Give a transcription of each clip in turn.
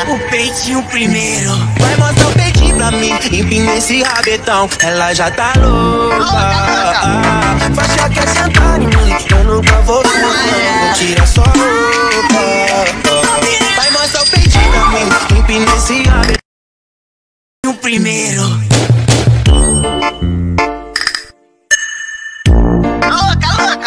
O peitinho primeiro. Vai mostrar o peitinho pra mim, empina esse rabetão. Ela já tá louca. Faixa quer sentar em mim, eu nunca vou não. Tira só roupa. Vai mostrar o peitinho pra mim, empina esse rabetão. O primeiro. Louca, louca.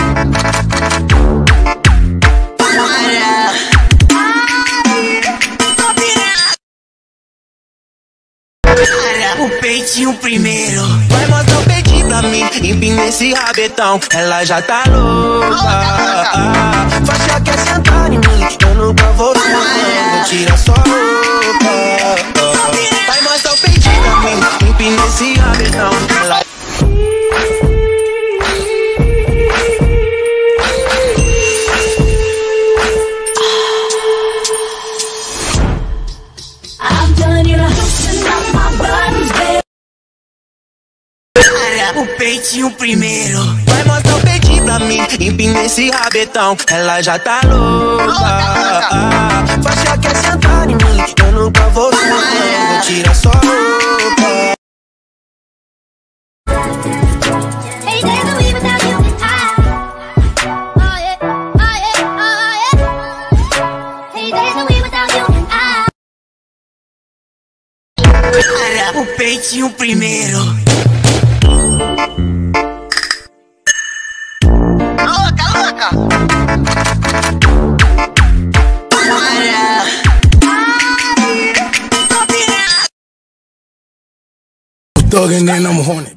O peitinho primeiro. Vai mostrar o peitinho pra mim, empina esse rabetão. Ela já tá louca. Faixa quer sentar em mim, eu nunca vou não. Tira só roupa. Vai mostrar o peitinho pra mim, empina esse rabetão. Ela... O peitinho primeiro. Vai mostrar o peitinho pra mim, empina esse rabetão. Ela já tá louca. Faixa quer sentar em mim, eu nunca vou não. Tira só roupa. Hey, there's no way without you. Oh yeah, oh yeah, oh yeah. Hey, there's no way without you. O peitinho primeiro. Louca, louca. Thuggin' and I'm horny.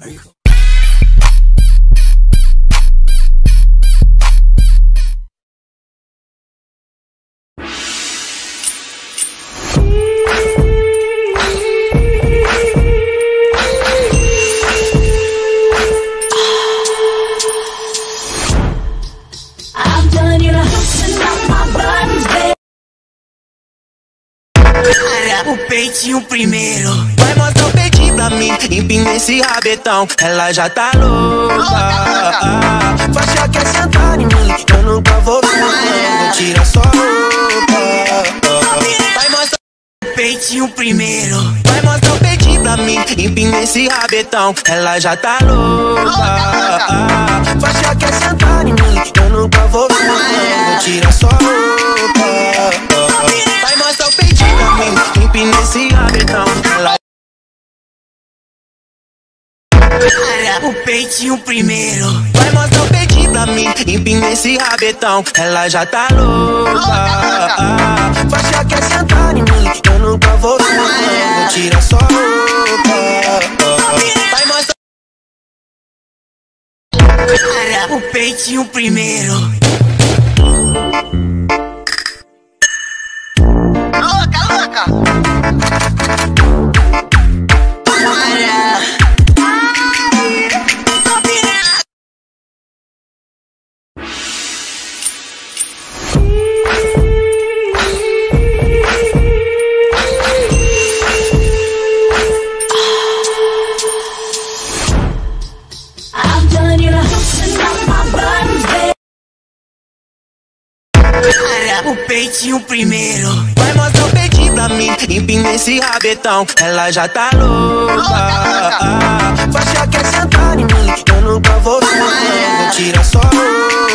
O peitinho primeiro. Vai mostrar o peitinho pra mim, empina esse rabetão. Ela já tá louca. Faixa quer sentar em mim, eu nunca vou não. Tira só roupa. Vai mostrar o peitinho primeiro. Vai mostrar o peitinho pra mim, empina esse rabetão. Ela já tá louca. Faixa quer sentar em mim, eu nunca vou não. Tira só roupa. Vai mostrar o peitinho pra mim, empina esse rabetão. Ela... O peitinho primeiro. Vai mostrar o peitinho pra mim, empina esse rabetão. Ela já tá louca. Faixa quer sentar em mim, eu nunca vou não. Tira só roupa. Vai mostrar o peitinho primeiro. Louca, louca. O peitinho primeiro. Vai mostrar o peitinho pra mim, empina esse rabetão. Ela já tá louca. Faixa quer sentar em mim, eu nunca vou não. Tira só roupa.